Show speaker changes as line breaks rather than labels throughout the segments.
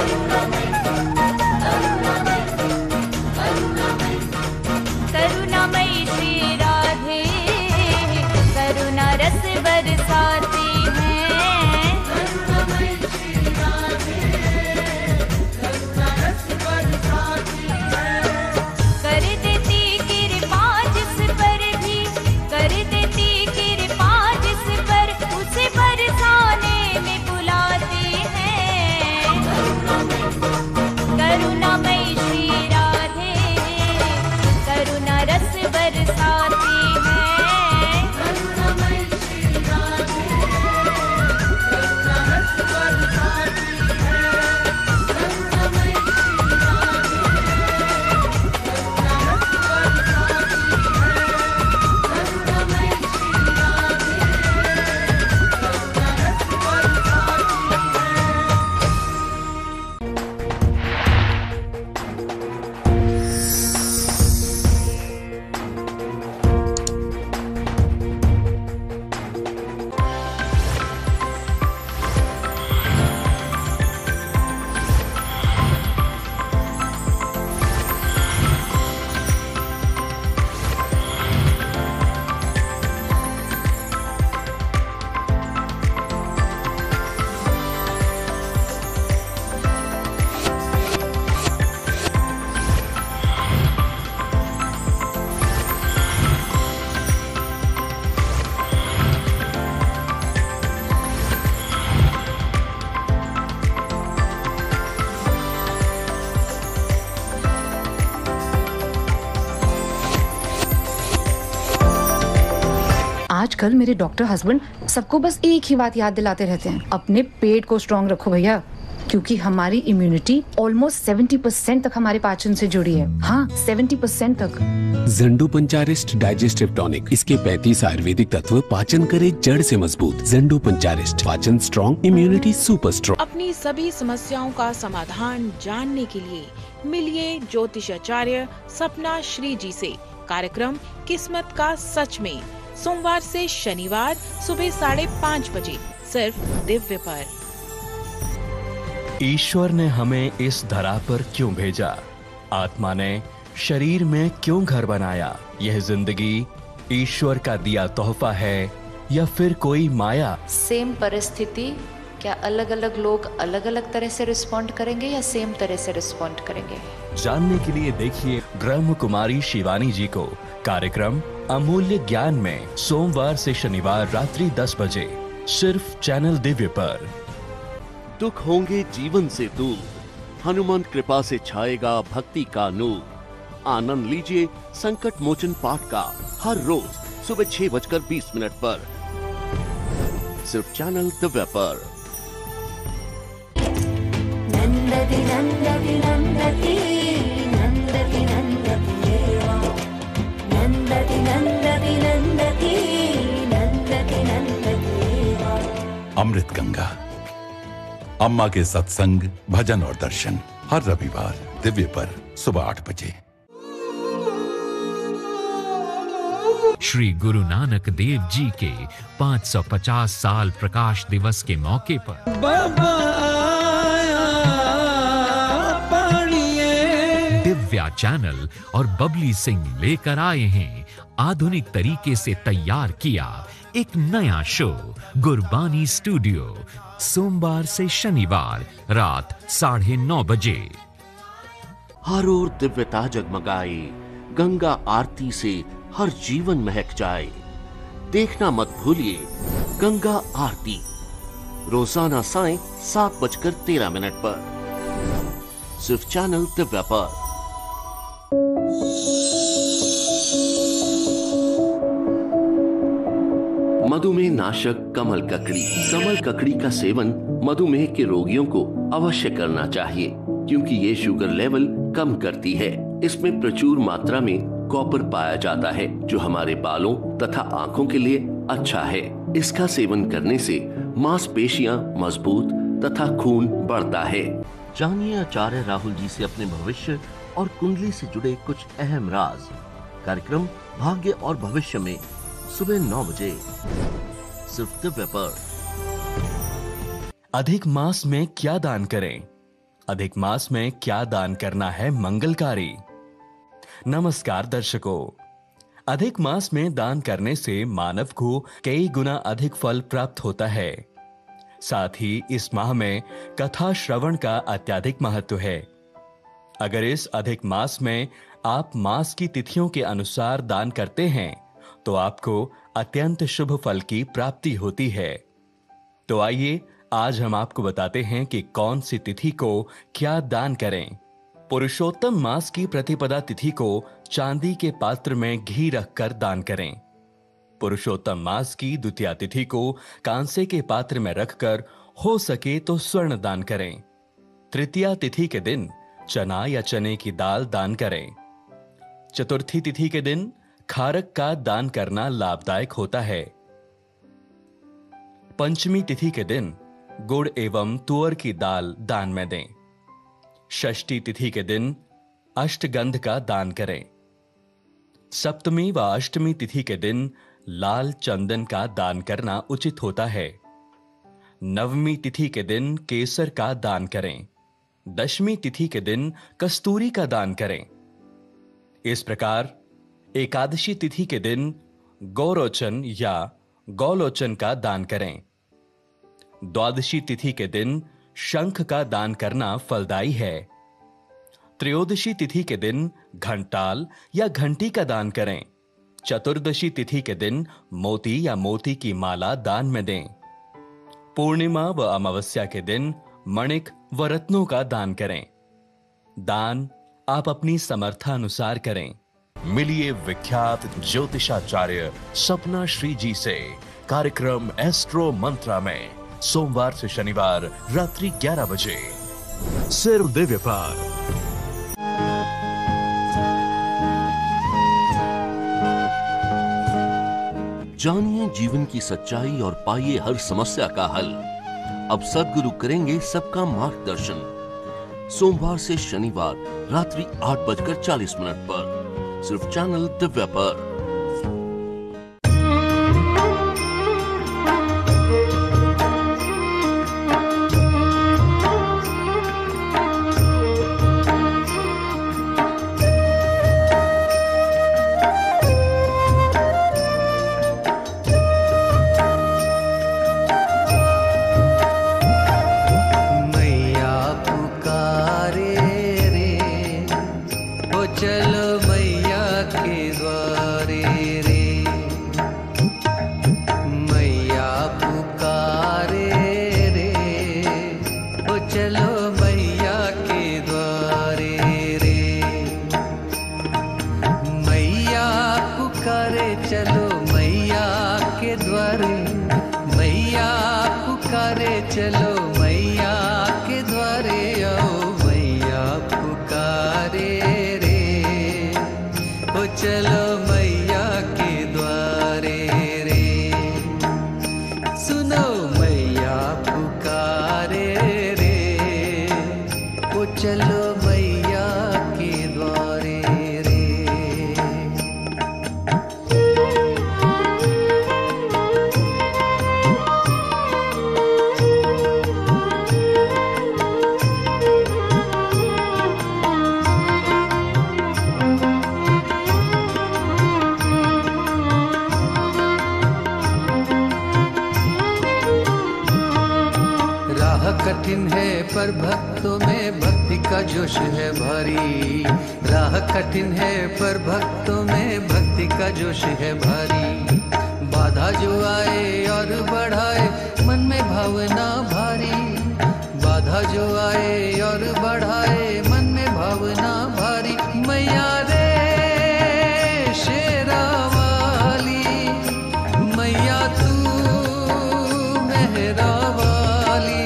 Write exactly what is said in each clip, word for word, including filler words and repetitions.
करुणामयी श्री राधे करुणा रस बरसाती हैं। करुणामयी श्री राधे करुणा रस बरसाती हैं। कर देती कृपा जिस पर भी, कर देती कृपा जिस पर, उसे बरसाने में बुलाती हैं। करुणामयी श्री राधे करुणा रस बरसाती हैं। करुणामयी श्री राधे करुणा रस बरसाती हैं। करुणामयी श्री राधे करुणा रस बरसाती हैं। करुणामयी श्री राधे करुणा रस
आजकल मेरे डॉक्टर हस्बैंड सबको बस एक ही बात याद दिलाते रहते हैं, अपने पेट को स्ट्रॉन्ग रखो भैया, क्योंकि हमारी इम्यूनिटी ऑलमोस्ट सेवेंटी परसेंट तक हमारे पाचन से जुड़ी है। हाँ, सेवेंटी परसेंट तक।
ज़ेंडोपंचारिस्ट डाइजेस्टिव टॉनिक, इसके पैंतीस आयुर्वेदिक तत्व पाचन करे जड़ से मजबूत। ज़ेंडोपंचारिस्ट, पाचन स्ट्रॉन्ग, इम्यूनिटी सुपर स्ट्रॉन्ग।
अपनी सभी समस्याओं का समाधान जानने के लिए मिलिए ज्योतिषाचार्य सपना श्री जी से। कार्यक्रम किस्मत का सच में, सोमवार से शनिवार सुबह साढ़े पाँच बजे, सिर्फ दिव्य पर।
ईश्वर ने हमें इस धरा पर क्यों भेजा? आत्मा ने शरीर में क्यों घर बनाया? यह जिंदगी ईश्वर का दिया तोहफा है या फिर कोई माया?
सेम परिस्थिति, क्या अलग अलग लोग अलग अलग तरह से रिस्पॉन्ड करेंगे या सेम तरह से रिस्पॉन्ड करेंगे?
जानने के लिए देखिए ब्रह्म कुमारी शिवानी जी को कार्यक्रम अमूल्य ज्ञान में, सोमवार से शनिवार रात्रि दस बजे, सिर्फ चैनल दिव्य पर।
दुख होंगे जीवन से दूर, हनुमान कृपा से छाएगा भक्ति का नूर। आनंद लीजिए संकट मोचन पाठ का हर रोज सुबह छह बजकर बीस मिनट पर, सिर्फ चैनल दिव्य पर।
नंदति नंदति नंदति नंदति नंदति देवा, नंदति नंदति नंदति नंदति नंदति देवा।
अमृत गंगा, अम्मा के सत्संग, भजन और दर्शन हर रविवार दिव्य पर सुबह आठ बजे।
श्री गुरु नानक देव जी के पाँच सौ पचास साल प्रकाश दिवस के मौके पर
बाबा
दिव्या चैनल और बबली सिंह लेकर आए हैं आधुनिक तरीके से तैयार किया एक नया शो गुरबानी स्टूडियो, सोमवार से शनिवार रात साढ़े नौ बजे।
हर ओर दिव्यता जगमगाए, गंगा आरती से हर जीवन महक जाए। देखना मत भूलिए गंगा आरती, रोजाना सायं सात बजकर तेरह मिनट पर, सिर्फ चैनल दिव्या पर। मधुमेह नाशक कमल ककड़ी। कमल ककड़ी का सेवन मधुमेह के रोगियों को अवश्य करना चाहिए, क्योंकि ये शुगर लेवल कम करती है। इसमें प्रचुर मात्रा में कॉपर पाया जाता है, जो हमारे बालों तथा आंखों के लिए अच्छा है। इसका सेवन करने से मांसपेशियां मजबूत तथा खून बढ़ता है। जानिए आचार्य राहुल जी से अपने भविष्य और कुंडली से जुड़े कुछ अहम राज। कार्यक्रम भाग्य और भविष्य में सुबह नौ बजे, सिर्फ दिव्य पर।
अधिक मास में क्या दान करें? अधिक मास में क्या दान करना है मंगलकारी। नमस्कार दर्शकों, अधिक मास में दान करने से मानव को कई गुना अधिक फल प्राप्त होता है। साथ ही इस माह में कथा श्रवण का अत्यधिक महत्व है। अगर इस अधिक मास में आप मास की तिथियों के अनुसार दान करते हैं तो आपको अत्यंत शुभ फल की प्राप्ति होती है। तो आइए आज हम आपको बताते हैं कि कौन सी तिथि को क्या दान करें। पुरुषोत्तम मास की प्रतिपदा तिथि को चांदी के पात्र में घी रखकर दान करें। पुरुषोत्तम मास की द्वितीया तिथि को कांसे के पात्र में रखकर हो सके तो स्वर्ण दान करें। तृतीया तिथि के दिन चना या चने की दाल दान करें। चतुर्थी तिथि के दिन खारक का दान करना लाभदायक होता है। पंचमी तिथि के दिन गुड़ एवं तुअर की दाल दान में दें। षष्ठी तिथि के दिन अष्टगंध का दान करें। सप्तमी व अष्टमी तिथि के दिन लाल चंदन का दान करना उचित होता है। नवमी तिथि के दिन केसर का दान करें। दशमी तिथि के दिन कस्तूरी का दान करें। इस प्रकार एकादशी तिथि के दिन गौरोचन या गौलोचन का दान करें। द्वादशी तिथि के दिन शंख का दान करना फलदायी है। त्रयोदशी तिथि के दिन घंटाल या घंटी का दान करें। चतुर्दशी तिथि के दिन मोती या मोती की माला दान में दें। पूर्णिमा व अमावस्या के दिन मणिक व रत्नों का दान करें। दान आप अपनी समर्थानुसार करें।
मिलिए विख्यात ज्योतिषाचार्य सपना श्री जी से कार्यक्रम एस्ट्रो मंत्रा में सोमवार से शनिवार रात्रि ग्यारह बजे सिर्फ दिव्य पर।
जानिए जीवन की सच्चाई और पाइए हर समस्या का हल। अब सद्गुरु करेंगे सबका मार्गदर्शन। सोमवार से शनिवार रात्रि आठ बजकर चालीस मिनट पर सिर्फ चैनल दिव्या पर।
कठिन है पर भक्तों में भक्ति का जोश है भारी। राह कठिन है पर भक्तों में भक्ति का जोश है भारी। बाधा जो आए और बढ़ाए मन में भावना भारी। बाधा जो आए और बढ़ाए मन में भावना भारी। मैया रे शेरा वाली, मैया तू मेहरा वाली,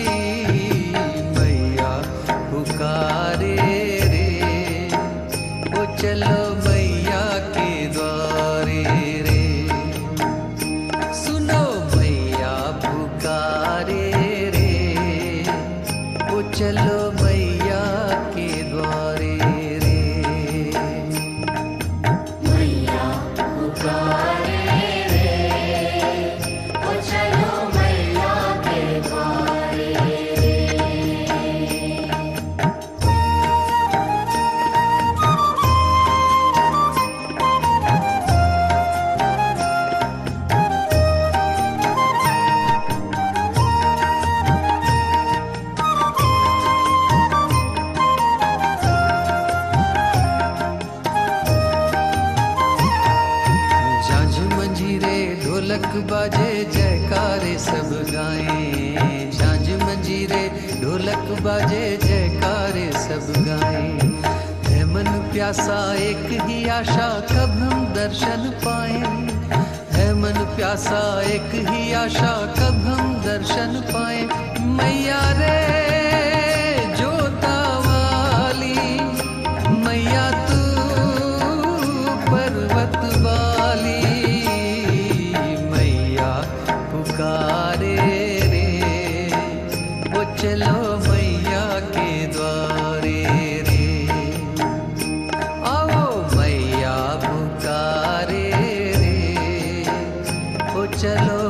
चलो मैया के द्वारे रे। सुनो मैया पुकारे रे, ओ चलो मैया बाजे जयकारे सब गाएं, झांझ मंजीरे ढोलक बाजे जयकारे सब गाएं। है मन प्यासा एक ही आशा कब हम दर्शन पाएं, है मन प्यासा एक ही आशा कब हम दर्शन पाएं। मैया रे जोता वाली, मैया तू पर्वत वाली, मैया पुकारे रे, वो चलो मैया के द्वारे रे, आओ मैया पुकारे रे, वो चलो